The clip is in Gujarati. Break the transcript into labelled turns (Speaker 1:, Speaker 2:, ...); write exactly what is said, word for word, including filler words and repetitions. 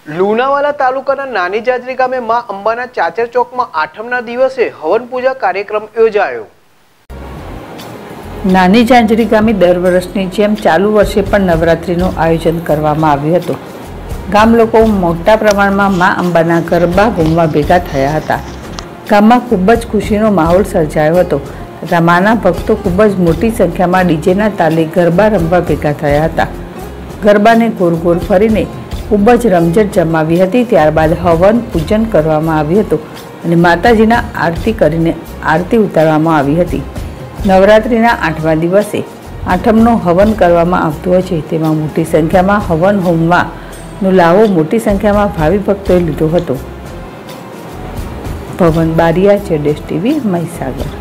Speaker 1: લુણાવાડા તાલુકાના નાની જાજરી ગામે માં અંબાના ચાચર ચોકમાં આઠમના દિવસે હવન પૂજા કાર્યક્રમ યોજાયો।
Speaker 2: નાની જાજરી ગામે દર વર્ષની જેમ ચાલુ વર્ષે પણ નવરાત્રીનું આયોજન કરવામાં આવ્યું હતું। ગામ લોકો મોટા પ્રમાણમાં માં અંબાના ગરબા ઘૂમવા ભેગા થયા હતા। ગામમાં ખૂબ જ ખુશીનો માહોલ સર્જાયો હતો તથા માના ભક્તો ખૂબ જ મોટી સંખ્યામાં ડીજેના તાલે ગરબા રમવા ભેગા થયા હતા। ગરબાને ગોળ ગોળ ફરીને ખૂબ જ રમઝટ જમાવી હતી। ત્યારબાદ હવન પૂજન કરવામાં આવ્યું હતું અને માતાજીના આરતી કરીને આરતી ઉતારવામાં આવી હતી। નવરાત્રિના આઠમા દિવસે આઠમનો હવન કરવામાં આવતું હોય છે, તેમાં મોટી સંખ્યામાં હવન હોમવાનો લાવો મોટી સંખ્યામાં ભાવિ ભક્તોએ લીધો હતો। Bhavan Bariya, Z S TV, Mahisagar.